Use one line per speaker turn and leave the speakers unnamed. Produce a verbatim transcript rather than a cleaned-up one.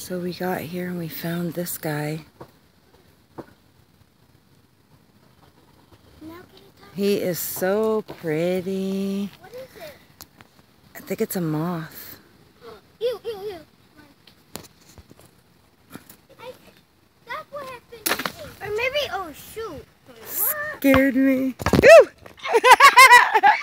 So we got here and we found this guy. He is so pretty.
What is it?
I think it's a moth.
Ew, ew, ew. I, that's what happened to me. Or maybe, oh shoot. What?
Scared me. Ew!